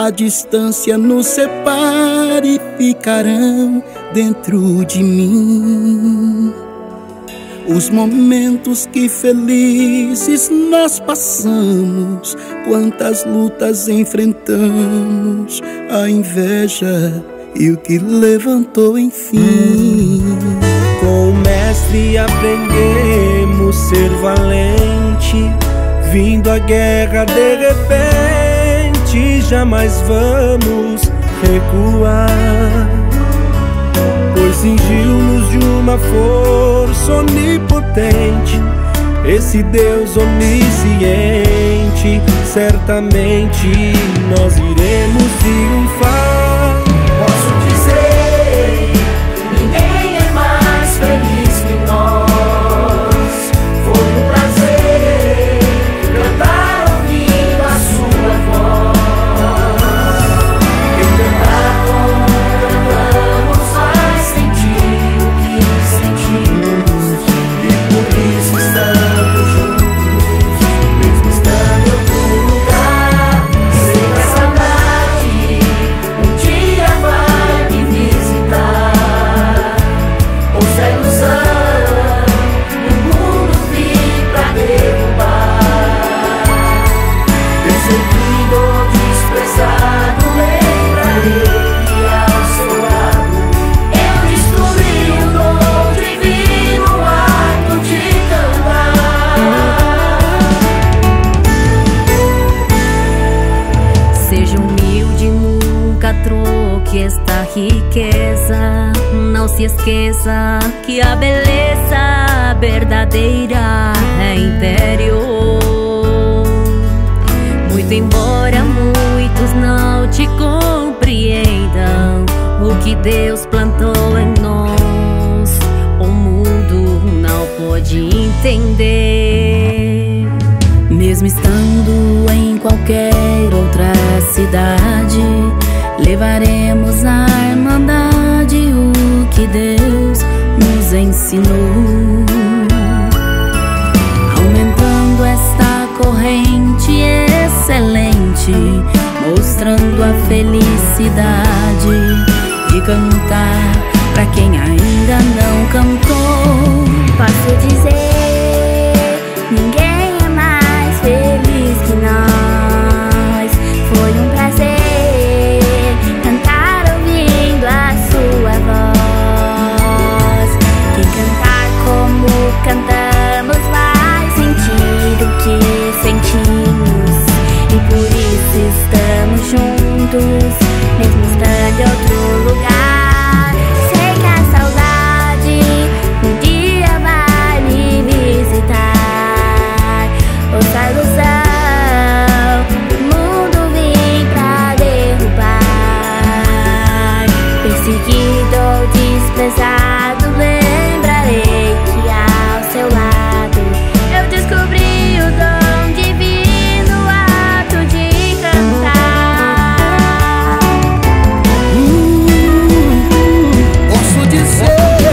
a distância nos separe, ficarão dentro de mim. Os momentos que felizes nós passamos, quantas lutas enfrentamos, a inveja e o que levantou enfim. Com o mestre aprendemos ser valente, vindo a guerra de repente, jamais vamos recuar, pois cingiu-nos de uma força onipotente, esse Deus onisciente. Certamente nós iremos triunfar. Posso dizer, ninguém é mais feliz que nós. Foi um prazer cantar ouvindo a sua voz. Quem cantar como cantamos faz sentir o que sentimos, e por isso estamos juntos, mesmo estando em outro lugar. Sei que a saudade um dia vai me visitar. Ouça a ilusão, o mundo vir pra derrubar. Perseguido ou desprezado, lembrarei que ao seu lado eu descobri o dom divino, o ato de cantar. Seja humilde, nunca troque esta riqueza. Não se esqueça que a beleza verdadeira é interior. Muito embora muitos não te compreendam, o que Deus plantou em nós, o mundo não pode entender. Mesmo estando em qualquer outra cidade, levaremos a irmandade, o que Deus nos ensinou, aumentando esta corrente excelente, mostrando a felicidade de cantar pra quem ainda não cantou. Posso dizer, ninguém é mais feliz que nós. Foi um prazer cantar ouvindo a sua voz. Quem cantar como cantamos vai sentir o que sentimos, e por isso estamos juntos, mesmo estando em outro lugar. Sei que a saudade um dia vai me visitar. Ouça a ilusão, o mundo vem pra derrubar. Perseguido ou desprezado, lembrarei que ao seu lado eu descobri o dom divino, o ato de cantar. Posso dizer,